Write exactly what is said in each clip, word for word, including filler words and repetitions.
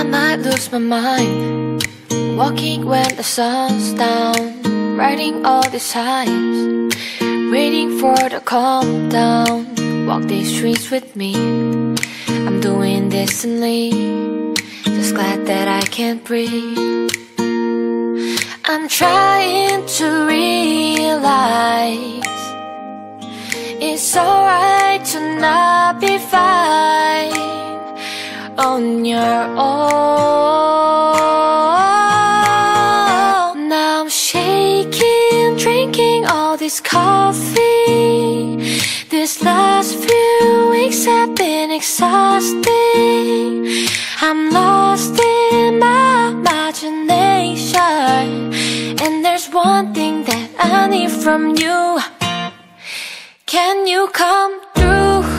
might lose my mind, walking when the sun's down, writing all these times, waiting for the calm down. Walk these streets with me, I'm doing distantly, just glad that I can't breathe. I'm trying to realize it's alright to not be fine on your own. Now I'm shaking, drinking all this coffee. These last few weeks have been exhausting. I'm lost in my imagination, and there's one thing that I need from you. Can you come through?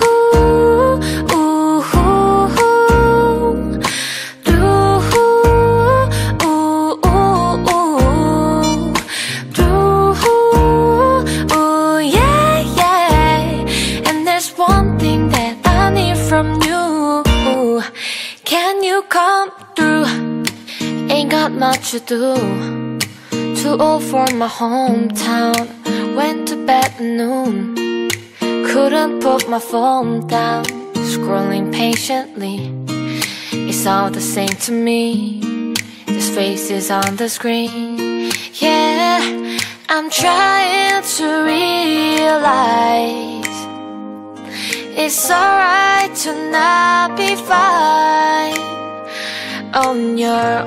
Come through. Ain't got much to do, too old for my hometown. Went to bed at noon, couldn't put my phone down. Scrolling patiently, it's all the same to me. This face is on the screen. Yeah, I'm trying to realize it's alright to not be fine on your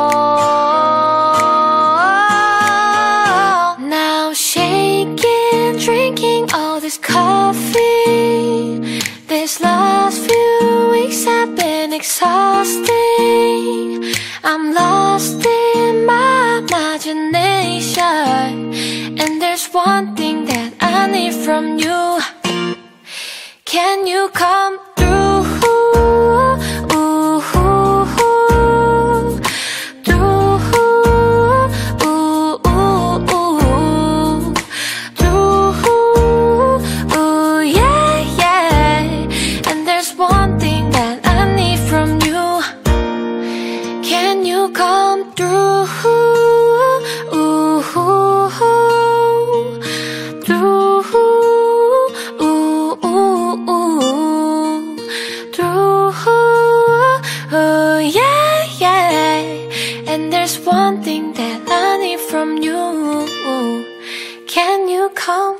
own. Now shaking, drinking all this coffee. These last few weeks have been exhausting. I'm lost in my imagination, and there's one thing that I need from you. Can you come through? Come through, ooh, through, ooh, ooh, ooh, through, ooh, yeah, yeah. And there's one thing that I need from you. Can you come